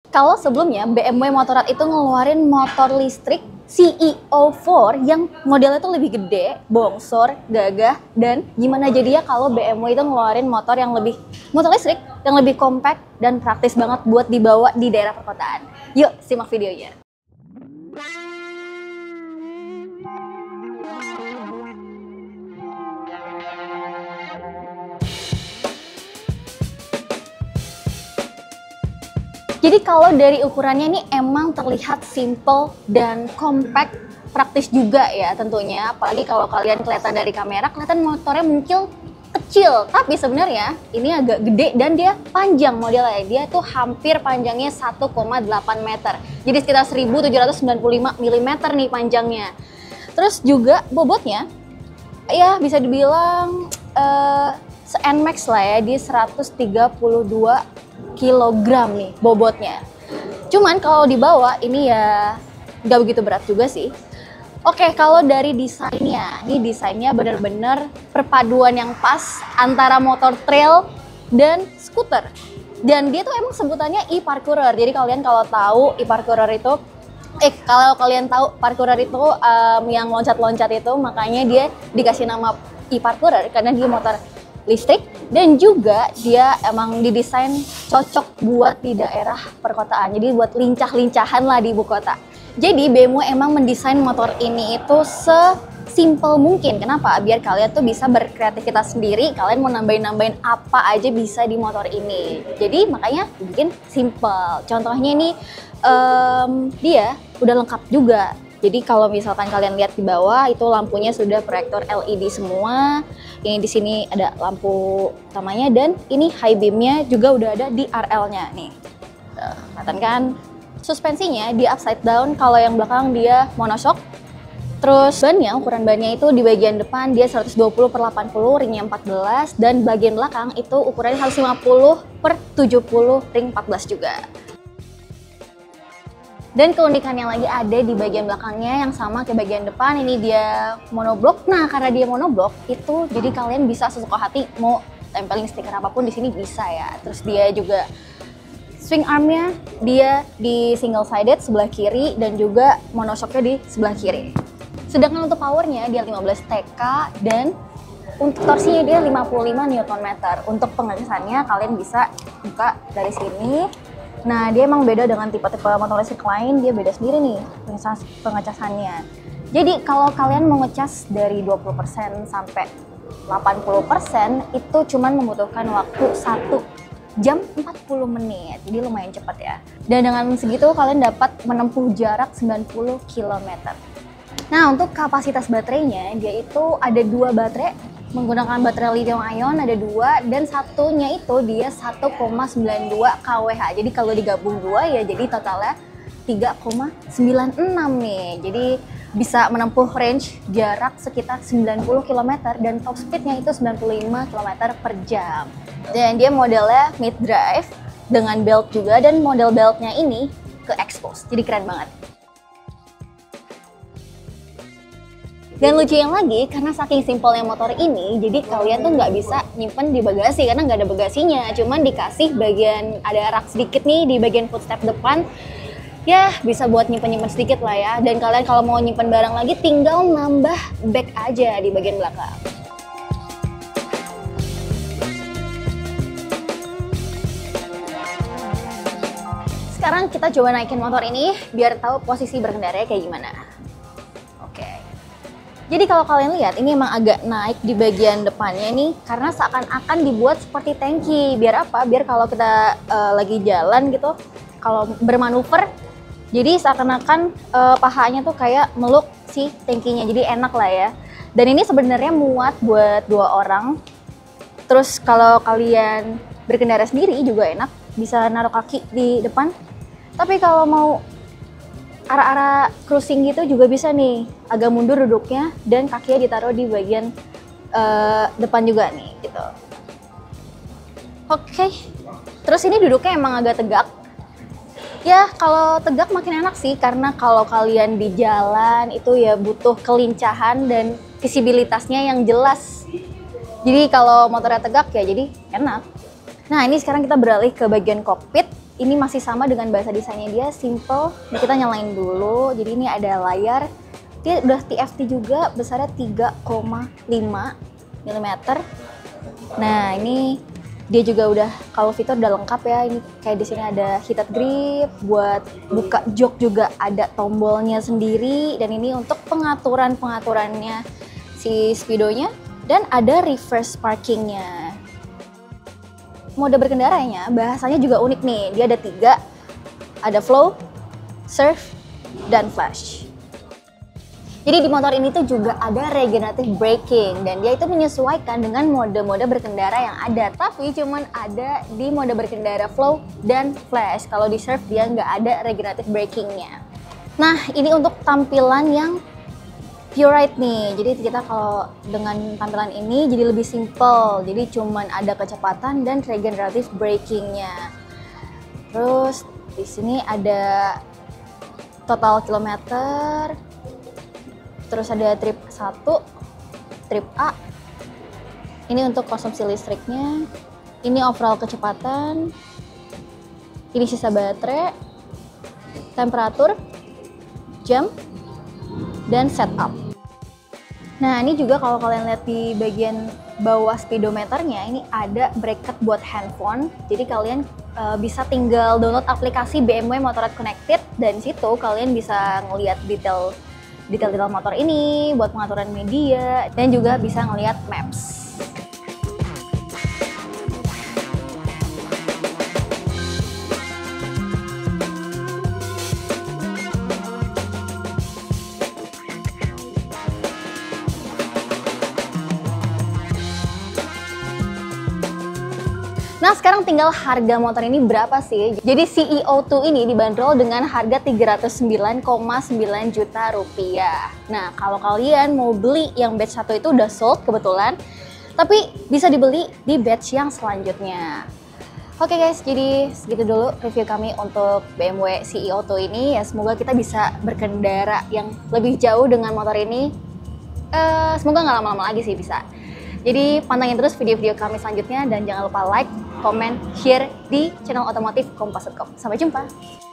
Kalau sebelumnya BMW Motorrad itu ngeluarin motor listrik CEO4 yang modelnya tuh lebih gede, bongsor, gagah, dan gimana jadinya kalau BMW itu ngeluarin motor listrik yang lebih compact dan praktis banget buat dibawa di daerah perkotaan. Yuk simak videonya. Jadi kalau dari ukurannya ini emang terlihat simple dan compact, praktis juga ya tentunya. Apalagi kalau kalian kelihatan dari kamera, kelihatan motornya mungkin kecil. Tapi sebenarnya ini agak gede dan dia panjang modelnya. Dia tuh hampir panjangnya 1,8 meter. Jadi sekitar 1795 mm nih panjangnya. Terus juga bobotnya, ya bisa dibilang NMAX lah ya, di 132 kilogram nih bobotnya. Cuman kalau dibawa ini ya nggak begitu berat juga sih. Oke, kalau dari desainnya, ini desainnya bener-bener perpaduan yang pas antara motor trail dan skuter. Dan dia tuh emang sebutannya e-parkourer. Jadi kalian kalau tahu e-parkourer itu, kalau kalian tahu parkourer itu yang loncat-loncat itu, makanya dia dikasih nama e-parkourer karena dia motor listrik dan juga dia emang didesain cocok buat di daerah perkotaan. Jadi buat lincah-lincahan lah di ibu kota. Jadi BMW emang mendesain motor ini itu sesimpel mungkin. Kenapa? Biar kalian tuh bisa berkreativitas sendiri. Kalian mau nambahin apa aja bisa di motor ini. Jadi makanya bikin simple. Contohnya ini dia udah lengkap juga. Jadi kalau misalkan kalian lihat di bawah itu lampunya sudah proyektor LED semua. Ini di sini ada lampu utamanya dan ini high beamnya juga udah ada di RL-nya nih. Kelihatan kan? Suspensinya di upside down, kalau yang belakang dia monoshock. Terus bannya, ukuran bannya itu di bagian depan dia 120/80, ringnya 14, dan bagian belakang itu ukurannya 150/70, ring 14 juga. Dan keunikan yang lagi ada di bagian belakangnya yang sama kayak bagian depan, ini dia monoblok. Nah, karena dia monoblok itu jadi kalian bisa sesuka hati mau tempelin stiker apapun di sini bisa ya. Terus dia juga swing armnya dia di single sided sebelah kiri dan juga monoshocknya di sebelah kiri. Sedangkan untuk powernya dia 15 TK dan untuk torsinya dia 55 Nm. Untuk pengecasannya kalian bisa buka dari sini. Nah, dia emang beda dengan tipe-tipe motor listrik lain, dia beda sendiri nih pengecasannya. Jadi kalau kalian mau ngecas dari 20% sampai 80% itu cuman membutuhkan waktu 1 jam 40 menit. Jadi lumayan cepat ya. Dan dengan segitu kalian dapat menempuh jarak 90 km. Nah, untuk kapasitas baterainya dia itu ada 2 baterai menggunakan baterai lithium ion, ada 2 dan satunya itu dia 1,92 kWh. Jadi kalau digabung 2 ya jadi totalnya 3,96 nih. Jadi bisa menempuh range jarak sekitar 90 km dan top speednya itu 95 km per jam. Dan dia modelnya mid drive dengan belt juga dan model beltnya ini ke expose. Jadi keren banget. Dan lucunya lagi, karena saking simpelnya motor ini, jadi kalian tuh nggak bisa nyimpen di bagasi karena nggak ada bagasinya. Cuman dikasih bagian, ada rak sedikit nih di bagian footstep depan. Ya, bisa buat nyimpen-nyimpen sedikit lah ya. Dan kalian kalau mau nyimpen barang lagi, tinggal nambah bag aja di bagian belakang. Sekarang kita coba naikin motor ini, biar tahu posisi berkendara kayak gimana. Jadi kalau kalian lihat ini emang agak naik di bagian depannya nih karena seakan-akan dibuat seperti tangki. Biar apa? Biar kalau kita lagi jalan gitu, kalau bermanuver, jadi seakan-akan pahanya tuh kayak meluk si tangkinya. Jadi enak lah ya. Dan ini sebenarnya muat buat 2 orang. Terus kalau kalian berkendara sendiri juga enak, bisa naruh kaki di depan. Tapi kalau mau arah-arah cruising gitu juga bisa nih, agak mundur duduknya dan kakinya ditaruh di bagian depan juga nih gitu. Oke. Terus ini duduknya emang agak tegak. Ya kalau tegak makin enak sih karena kalau kalian di jalan itu ya butuh kelincahan dan visibilitasnya yang jelas. Jadi kalau motornya tegak ya jadi enak. Nah ini sekarang kita beralih ke bagian kokpit. ini masih sama dengan bahasa desainnya dia, simple. Nah, kita nyalain dulu. Jadi ini ada layar. Dia udah TFT juga, besarnya 3,5 mm. Nah, ini dia juga udah, kalau fitur udah lengkap ya. Ini kayak di sini ada heated grip, buat buka jok juga ada tombolnya sendiri, dan ini untuk pengaturannya si speedonya, dan ada reverse parkingnya. Mode berkendaranya bahasanya juga unik nih. Dia ada 3, ada flow, surf, dan flash. Jadi di motor ini tuh juga ada regenerative braking, dan dia itu menyesuaikan dengan mode-mode berkendara yang ada. Tapi cuman ada di mode berkendara flow dan flash. Kalau di surf dia nggak ada regenerative brakingnya. Nah, ini untuk tampilan yang pure ride nih. Jadi kita kalau dengan tampilan ini jadi lebih simple. Jadi cuman ada kecepatan dan regenerative brakingnya. Terus di sini ada total kilometer. Terus ada trip 1, trip A. Ini untuk konsumsi listriknya. Ini overall kecepatan. Ini sisa baterai, temperatur, jam, dan setup. Nah, ini juga kalau kalian lihat di bagian bawah speedometernya, ini ada bracket buat handphone. Jadi kalian bisa tinggal download aplikasi BMW Motorrad Connected, dan di situ kalian bisa ngelihat detail motor ini, buat pengaturan media, dan juga bisa ngelihat maps. Nah, sekarang tinggal harga motor ini berapa sih? Jadi CEO2 ini dibanderol dengan harga 309,9 juta rupiah. Nah, kalau kalian mau beli yang batch 1 itu udah sold kebetulan, tapi bisa dibeli di batch yang selanjutnya. Oke guys, jadi segitu dulu review kami untuk BMW CEO2 ini. Ya, semoga kita bisa berkendara yang lebih jauh dengan motor ini. Semoga nggak lama-lama lagi sih bisa. Jadi pantengin terus video-video kami selanjutnya, dan jangan lupa like, comment, share di channel otomotif kompas.com. Sampai jumpa!